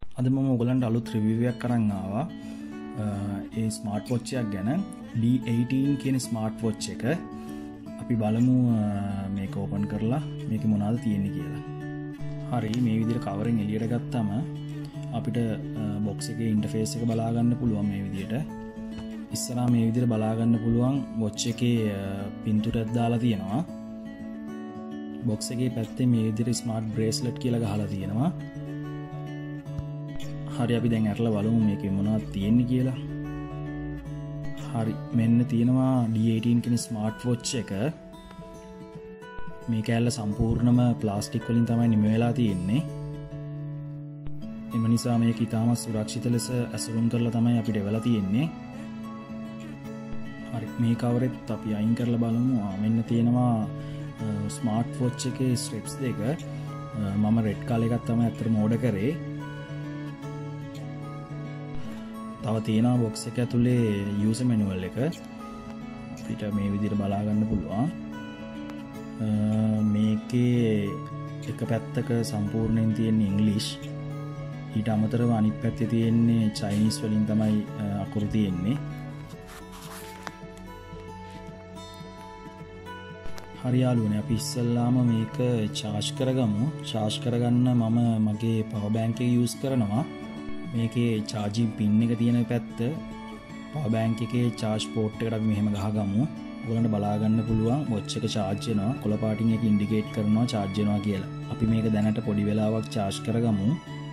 අද මම ඔයගලන්ට අලුත් රිවිව් එකක් අරන් ආවා. ඒ ස්මාර්ට් වොච් එකක් ගැන D18 කියන ස්මාර්ට් වොච් එක. අපි බලමු මේක ඕපන් කරලා මේකේ මොනවද තියෙන්නේ කියලා. හරි, මේ විදිහට කවරෙන් එළියට ගත්තාම අපිට බොක්ස් එකේ ඉන්ටර්ෆේස් එක බලා ගන්න පුළුවන් මේ විදිහට. ඉස්සරහා මේ විදිහට බලා ගන්න පුළුවන් වොච් එකේ පින්තූරයක් දාලා තියෙනවා. බොක්ස් එකේ පැත්තේ මේ විදිහට ස්මාර්ට් බ්‍රේස්ලට් කියලා ගහලා තියෙනවා. හරි, අපි දැන් අරලා බලමු මේකේ මොනවද තියෙන්නේ කියලා. හරි, මෙන්න තියෙනවා D18 කියන ස්මාර්ට් වොච් එක. මේ කෑල්ල සම්පූර්ණම ප්ලාස්ටික් වලින් තමයි නිම වෙලා තියෙන්නේ. එම නිසා මේක ඉතාමත් සුරක්ෂිත ලෙස ඇසුරුම් කරලා තමයි අපිට එවලා තියෙන්නේ. හරි, මේ කවරෙත් අපි අයින් කරලා බලමු. මෙන්න තියෙනවා ස්මාර්ට් වොච් එකේ ස්ට්‍රිප්ස් දෙක. මම රෙඩ් කලර් එකක් තමයි අතට මෝඩ කරේ. තව තියෙනවා බොක්ස් එක ඇතුලේ යූසර් මැනුවල් එක. අපිට මේ විදිහට බලා ගන්න පුළුවන්. මේකේ එක පැත්තක සම්පූර්ණයෙන් තියෙන ඉංග්‍රීසි. ඊට අමතරව අනිත් පැත්තේ තියෙන්නේ චයිනීස් වලින් තමයි අකුරු තියෙන්නේ. හරි යාළුවනේ, අපි ඉස්සෙල්ලාම මේක charge කරගමු. charge කරගන්න මම මගේ power bank එක use කරනවා. මේකේ charging pin එක තියෙන පැත්ත power bank එකේ charge port එකට අපි මෙහෙම ගහගමු. ඔයගලන්ට බලා ගන්න පුළුවන් watch එක charge වෙනවා. කොළ පාටින් එක indicate කරනවා charge වෙනවා කියලා. අපි මේක දැනට පොඩි වෙලාවක් charge කරගමු.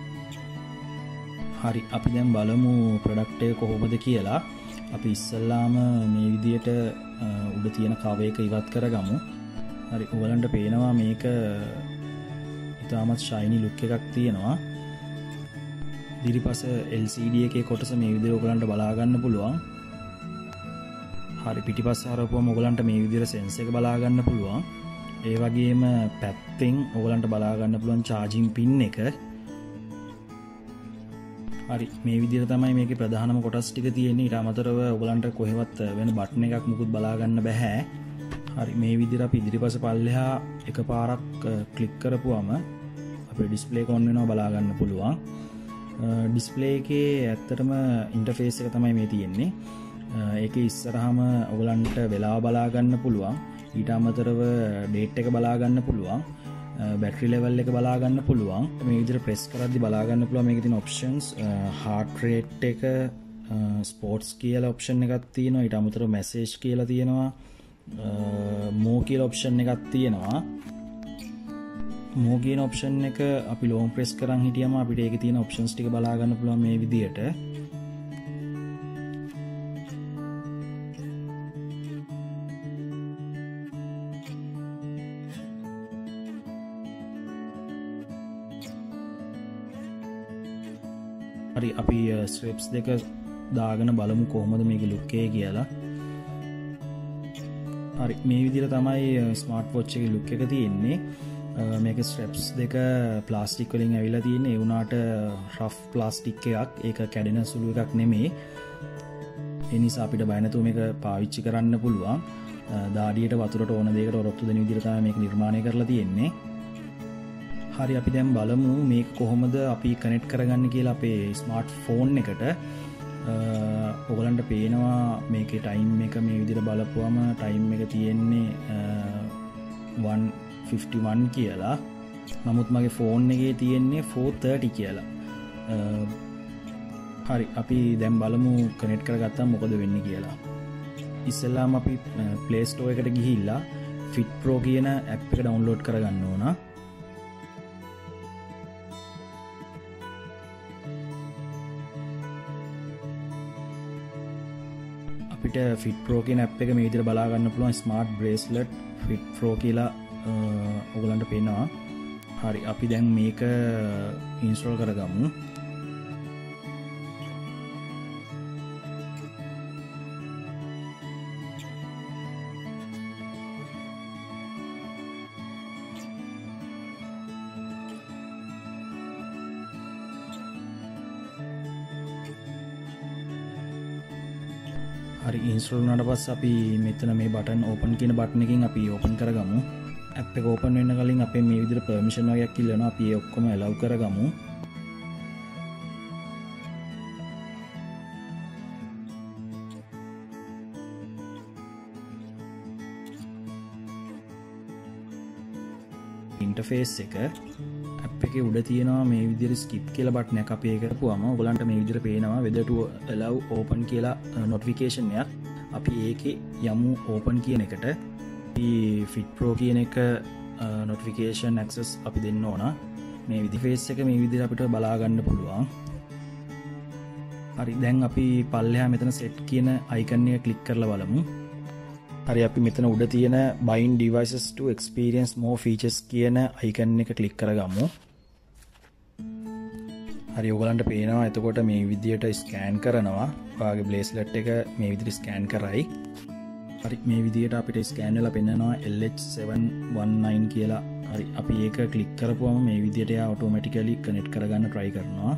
හරි, අපි දැන් බලමු product එක කොහොමද කියලා. අපි ඉස්සෙල්ලාම මේ විදියට උඩ තියෙන cover එක ඉවත් කරගමු. හරි, ඔයගලන්ට පේනවා මේක ඉතාමත් shiny look එකක් තියෙනවා. දිරිපස LCD එකේ කොටස මේ විදිහට ඔයගලන්ට බලා ගන්න පුළුවන්. හරි, පිටිපස්ස හරවපුවම ඔයගලන්ට මේ විදිහට සෙන්සර් එක බලා ගන්න පුළුවන්. ඒ වගේම පැත්තෙන් ඔයගලන්ට බලා ගන්න පුළුවන් charging pin එක. හරි, මේ විදිහට තමයි මේකේ ප්‍රධානම කොටස් ටික තියෙන්නේ. ඊට අමතරව ඔයගලන්ට කොහෙවත් වෙන බටන් එකක් මුකුත් බලා ගන්න බෑ. හරි, මේ විදිහට අපි ඉදිරිපස පල්ලෙහා එකපාරක් ක්ලික් කරපුවම අපේ ඩිස්ප්ලේ එක ඔන් වෙනවා බලා ගන්න පුළුවන්. ඩිස්ප්ලේ එකේ ඇත්තටම ඉන්ටර්ෆේස් එක තමයි මේ තියෙන්නේ. ඒකේ ඉස්සරහම ඔයගලන්ට වෙලාව බලා ගන්න පුළුවන්. ඊට අමතරව ඩේට් එක බලා ගන්න පුළුවන්. බැටරි ලෙවල් එක බලා ගන්න පුළුවන්. මේ විදිහට ප්‍රෙස් කරද්දි බලා ගන්න පුළුවන් මේකේ තියෙන ඔප්ෂන්ස්. heart rate එක, ස්පෝර්ට්ස් කියලා ඔප්ෂන් එකක් තියෙනවා. ඊට අමතරව මැසේජ් කියලා තියෙනවා. more කියලා ඔප්ෂන් එකක් තියෙනවා. more කියන ඔප්ෂන් එක අපි long press කරන් හිටියම අපිට ඒකේ තියෙන ඔප්ෂන්ස් ටික බලා ගන්න පුළුවන් මේ විදිහට. හරි, අපි ස්ට්‍රිප්ස් දෙක දාගෙන බලමු කොහොමද මේකේ ලුක් එක කියලා. හරි, මේ විදිහට තමයි ස්මාර්ට් වොච් එකේ ලුක් එක තියෙන්නේ. මේක ස්ට්‍රැප්ස් දෙක ප්ලාස්ටික් වලින් ඇවිල්ලා තියෙන්නේ. ඒ වුණාට රෆ් ප්ලාස්ටික් එකක්. ඒක කැඩෙන සුළු එකක් නෙමෙයි. ඒ නිසා අපිට බය නැතුව මේක පාවිච්චි කරන්න පුළුවන්. දාඩියට වතුරට ඕන දෙයකට ඔරොත්තු දෙන විදිහට තමයි මේක නිර්මාණය කරලා තියෙන්නේ. හරි, අපි දැන් බලමු මේක කොහොමද අපි කනෙක්ට් කරගන්නේ කියලා අපේ ස්මාර්ට් ෆෝන් එකට. ඔයගලන්ට පේනවා මේකේ ටයිම් එක මේ විදිහට බලපුවම ටයිම් එක තියෙන්නේ 1:51 කියලා. නමුත් මගේ ෆෝන් එකේ තියෙන්නේ 4:30 කියලා. හරි, අපි දැන් බලමු කනෙක්ට් කරගත්තාම මොකද වෙන්නේ කියලා. ඉස්සෙල්ලාම අපි Play Store එකට ගිහිල්ලා Fit Pro කියන app එක download කරගන්න ඕන. අපිට Fit Pro කියන app එක මේ විදිහට බලා ගන්න පුළුවන්. Smart Bracelet Fit Pro කියලා ඔයගලන්ට පේනවා. හරි, අපි දැන් මේක ඉන්ස්ටෝල් කරගමු. හරි, ඉන්ස්ටෝල් වුණාට පස්සේ අපි මෙතන මේ බටන් ඕපන් කියන බටන් එකකින් අපි ඕපන් කරගමු. ඇප් එක ඕපන් වෙන්න කලින් අපේ මේ විදිහට පර්මිෂන් වගේක් ඉල්ලනවා. අපි ඒ ඔක්කොම allow කරගමු. ඉන්ටර්ෆේස් එක. ඇප් එකේ උඩ තියෙනවා මේ විදිහට skip කියලා බටන් එකක්. අපි ඒක කරපුවම ඔයගලන්ට මේ විදිහට පේනවා whether to allow open කියලා notification එකක්. අපි ඒකේ යමු open කියන එකට. අපි Fit Pro කියන එක notification access අපි දෙන්න ඕන. මේ ඉන්ටර්ෆේස් එක මේ විදිහට අපිට බලා ගන්න පුළුවන්. හරි, දැන් අපි පල්ලෙහා මෙතන set කියන icon එක click කරලා බලමු. හරි, අපි මෙතන උඩ තියෙන bind devices to experience more features කියන icon එක click කරගමු. හරි, ඔයගලන්ට පේනවා එතකොට මේ විදිහට ස්කෑන් කරනවා. ඔයාගේ bracelet එක මේ විදිහට ස්කෑන් කරයි. හරි, මේ විදිහට අපිට ස්කෑන් වෙලා පෙන්නනවා LH719 කියලා. හරි, අපි ඒක ක්ලික් කරපුවම මේ විදිහට එයා ඔටෝමැටිකලි කනෙක්ට් කරගන්න try කරනවා.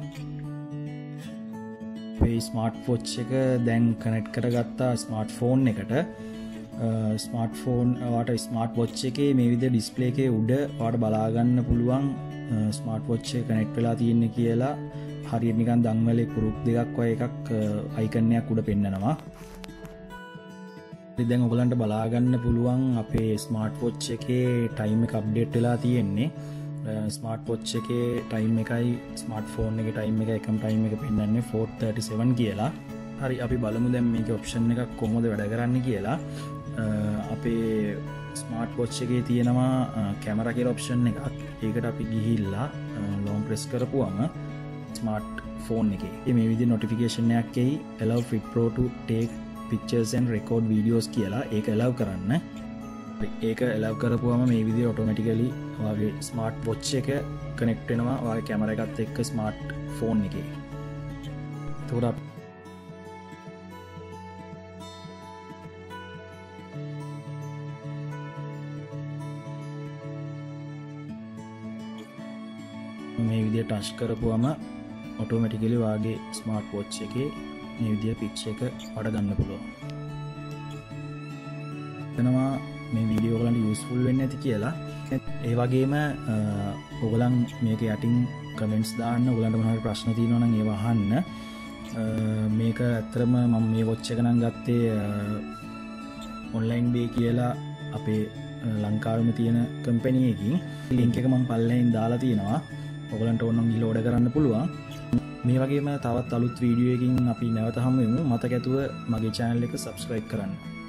මේ ස්මාර්ට් වොච් එක දැන් කනෙක්ට් කරගත්තා ස්මාර්ට්ෆෝන් එකට. ස්මාර්ට්ෆෝන් වාට ස්මාර්ට් වොච් එකේ මේ විදිහට ඩිස්ප්ලේ එකේ උඩ වාට බලා ගන්න පුළුවන් ස්මාර්ට් වොච් එක කනෙක්ට් වෙලා තියෙන්නේ කියලා. හරියට නිකන් දන්වැලේ කුරුක් දෙකක් වගේ එකක් අයිකන් එකක් උඩ පෙන්නනවා. දැන් ඔයගලන්ට බලා ගන්න පුළුවන් අපේ ස්මාර්ට් වොච් එකේ ටයිම් එක අප්ඩේට් වෙලා තියෙන්නේ. ස්මාර්ට් වොච් එකේ ටයිම් එකයි ස්මාර්ට්ෆෝන් එකේ ටයිම් එකයි එකම ටයිම් එක පෙන්නන්නේ 4:37 කියලා. හරි, අපි බලමු දැන් මේකේ ඔප්ෂන් එකක් කොහොමද වැඩ කරන්නේ කියලා. අපේ ස්මාර්ට් වොච් එකේ තියෙනවා කැමරා කියලා ඔප්ෂන් එකක්. ඒකට අපි ගිහිල්ලා ලොන්ග් ප්‍රෙස් කරපුවම ස්මාර්ට් ෆෝන් එකේ මේ විදිහේ නොටිෆිකේෂන් එකක් එයි allow Fit Pro to take pictures and record videos කියලා. ඒක allow කරන්න. ඒක allow කරපුවම මේ විදිහට ඔටෝමැටිකලි ඔයාගේ ස්මාර්ට් වොච් එක කනෙක්ට් වෙනවා ඔයාගේ කැමරා එකත් එක්ක ස්මාර්ට් ෆෝන් එකේ. එතකොට මේ විදිහට ටච් කරපුවම ඔටෝමැටිකලි ඔයාගේ ස්මාර්ට් වොච් එකේ මේ විදිහට පික්චර් එක වඩ ගන්න පුළුවන්. එතනවා මේ වීඩියෝ ඔයගලන්ට යූස්ෆුල් වෙන්නේ නැති කියලා. ඒ වගේම ඔයගලන් මේක යටින් කමෙන්ට්ස් දාන්න. ඔයගලන්ට මොනවාරි ප්‍රශ්න තියෙනවා නම් ඒවා අහන්න. මේක ඇත්තටම මම මේ වොච් එක නම් ගත්තේ ඔන්ලයින් බේ කියලා අපේ ලංකාවෙම තියෙන කම්පැනි එකකින්. ලින්ක් එක මම පල්ලෙහින් දාලා තියෙනවා. ඔයගලන්ට ඕන නම් ගිහලා ඕඩර් කරන්න පුළුවන්. මේ වගේම තවත් අලුත් වීඩියෝ එකකින් අපි නැවත හමු වෙමු. මතක ඇතුව මගේ channel එක subscribe කරන්න.